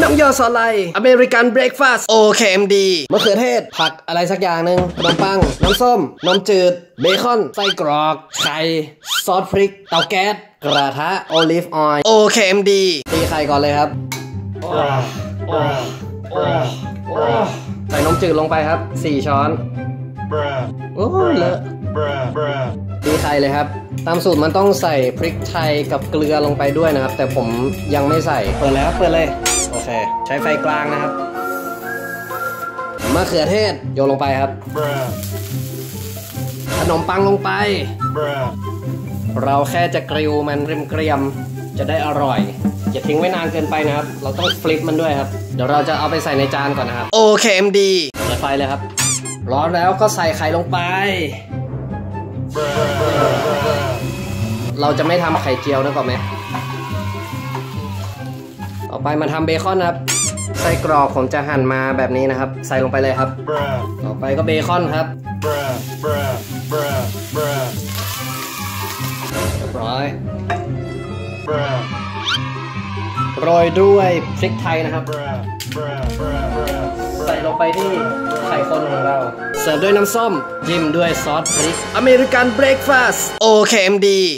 น้ำยอสาหร่ายอเมริกันเบรคฟาสต์ OKMD มะเขือเทศผักอะไรสักอย่างหนึ่งขนมปังน้ำส้มนมจืดเบคอนไส้กรอกไข่ซอสพริกเตาแก๊สกระทะโอลิฟออยล์ OKMD ตีไข่ก่อนเลยครับใส่นมจืดลงไปครับ4 ช้อนโอ้เลอะตีไข่เลยครับตามสูตรมันต้องใส่พริกไทยกับเกลือลงไปด้วยนะครับแต่ผมยังไม่ใส่เปิดแล้วเปิดเลยโอเคใช้ไฟกลางนะครับมะเขือเทศโยนลงไปครับขนมปังลงไปเราแค่จะกริลมันเกรียมๆจะได้อร่อยอย่าทิ้งไว้นานเกินไปนะครับเราต้องฟลิปมันด้วยครับเดี๋ยวเราจะเอาไปใส่ในจานก่อนนะครับ OKMD เปิดไฟเลยครับร้อนแล้วก็ใส่ไข่ลงไปเราจะไม่ทำไข่เจียวนะก่อนไหมต่อไปมาทำเบคอนครับไส้กรอกผมจะหั่นมาแบบนี้นะครับใส่ลงไปเลยครับต่อไปก็เบคอนครับเรียบร้อยโรยด้วยพริกไทยนะครับใส่ลงไปที่ไข่ข้นของเราเสิร์ฟด้วยน้ำส้มจิ้มด้วยซอสพริกอเมริกันเบรคฟาสต์ OKMD